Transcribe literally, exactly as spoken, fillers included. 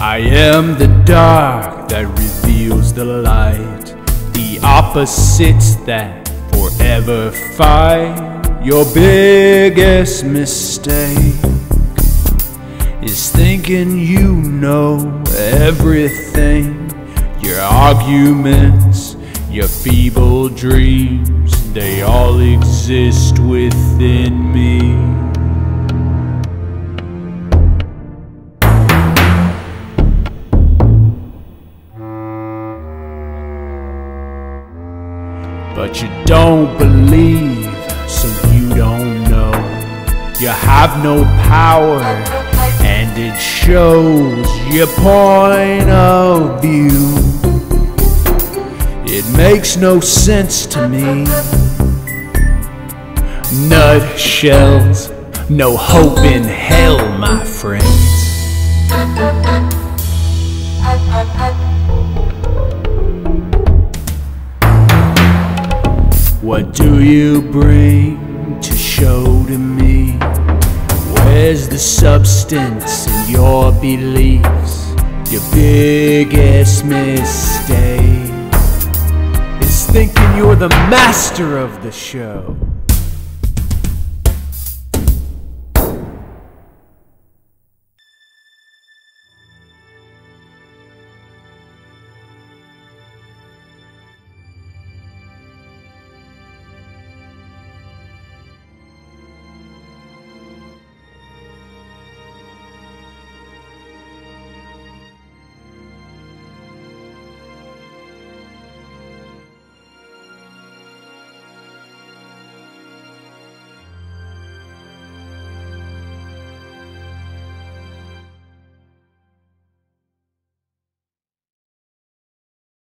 I am the dark that reveals the light, the opposites that forever fight. Your biggest mistake is thinking you know everything. Your arguments, your feeble dreams, they all exist within me. But you don't believe, so you don't know. You have no power, and it shows your point of view. It makes no sense to me. Nutshells, no hope in hell, my friends. What do you bring to show to me? Where's the substance in your beliefs? Your biggest mistake is thinking you're the master of the show.